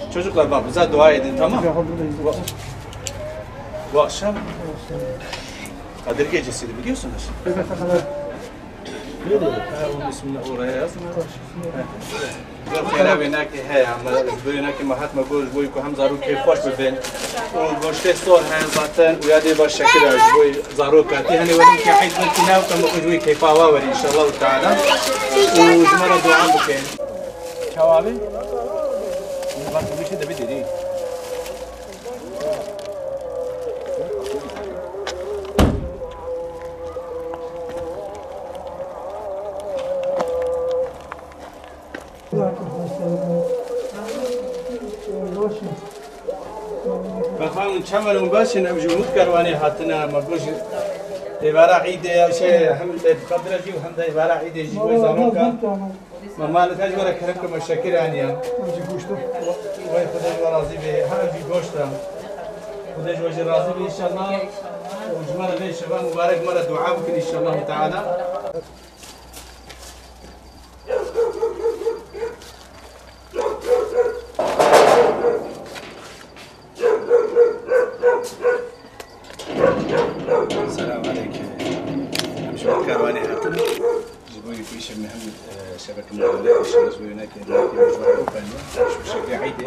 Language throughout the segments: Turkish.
Çocuklar bak bize dua edin, tamam mı? Bu akşam Kadir Gecesi'ydi, biliyorsunuz. Onun ismini oraya yaz. خیلی بینکی هی اما بینکی مهاتما گوش بوی که هم زارو که خوش ببین و گوشته سال هم زاتن و یادی باش شکر از بوی زارو کردی هنی ودیم که حیث من کناو کم بوی که پاوری ان شاء الله تعالی و جمره دعا بکن. شوابی؟ وقت میشه دبی دیدی. بخوام چمن اون باشه نمجمود کروانی حتنا مگوش دیواره عیده شیء هم قدر جیو هم دیواره عیده جیو زمان کن مال تاج ولا کرم که مشکر عنیا وای خدا راضی به هم جی گوشتم خدا جوج راضی به ان شاء الله وجمره به شباب مبارک مره دعا بکن ان شاء الله تعالی. السلام عليكم. مش كرواني هاتن جيبوا لي فيش مهم شبكه مغلقه وش نسوي هناك مجموعه اوبن مش شكل عيدي.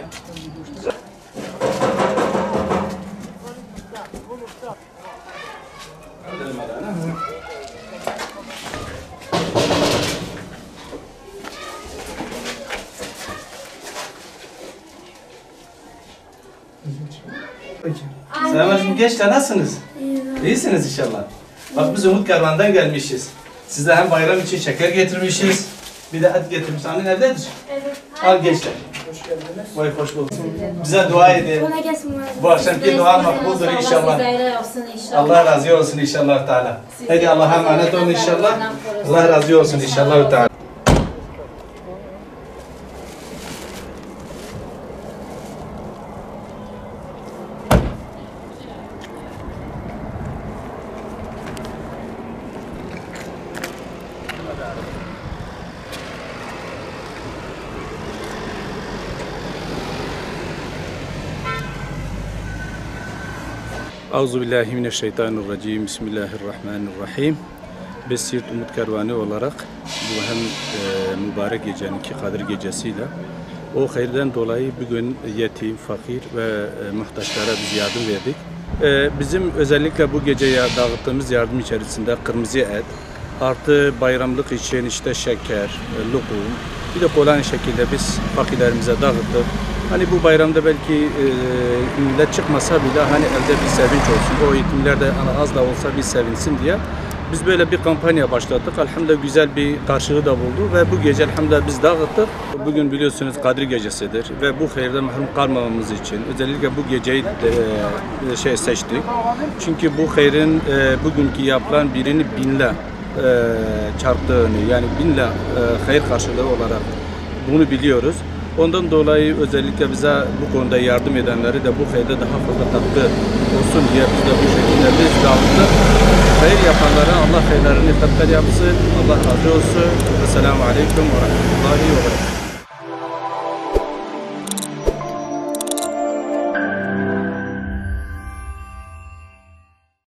Selamünaleyküm gençler, nasılsınız? İyisiniz inşallah. Bak biz Umut Kervan'dan gelmişiz. Size hem bayram için şeker getirmişiz. Bir de et getirmiş. Annen evdedir. Evet. Al gençler. Hoş geldiniz. Vay hoş bulduk. Bize dua edin. Bu akşamki dua makbuldür inşallah. Allah razı olsun inşallah Teala. Hadi Allah'a emanet olun inşallah. Allah razı olsun inşallah Teala. Euzubillahimineşşeytanirracim. Bismillahirrahmanirrahim. Biz Siirt Umut Kervanı olarak bu hem mübarek gecenin ki Kadir Gecesiyle o hayırdan dolayı bugün yetim, fakir ve muhtaçlara biz yardım verdik. Bizim özellikle bu geceye dağıttığımız yardım içerisinde kırmızı et, artı bayramlık için işte şeker, lokum, bir de kolay şekilde biz fakirlerimize dağıttık. Hani bu bayramda belki millet çıkmasa bile hani elde bir sevinç olsun. O yetimler de az da olsa bir sevinsin diye biz böyle bir kampanya başlattık. Elhamdülillah güzel bir karşılığı da buldu ve bu gece elhamdülillah biz dağıttık. Bugün biliyorsunuz Kadir Gecesi'dir ve bu hayırdan mahrum kalmamamız için özellikle bu geceyi seçtik. Çünkü bu hayrın bugünkü yapılan birini binle çarptığını, yani binle hayır karşılığı olarak bunu biliyoruz. Ondan dolayı özellikle bize bu konuda yardım edenleri de bu hayırda daha fazla katkı olsun diye biz de bu şekilde biz dağıttık. Hayır yapanlara Allah hayırlarını katlar yapsın. Allah razı olsun. Esselamu Aleyküm ve Rahmetullahi ve Berekatuhu.